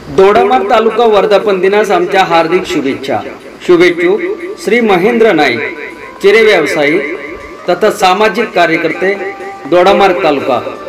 दोडामार्ग तालुका वर्धापन दिनास आमच्या हार्दिक शुभेच्छा। शुभेच्छुक श्री महेंद्र नाईक, चिरे व्यावसायिक तथा सामाजिक कार्यकर्ते, दोडामार्ग तालुका।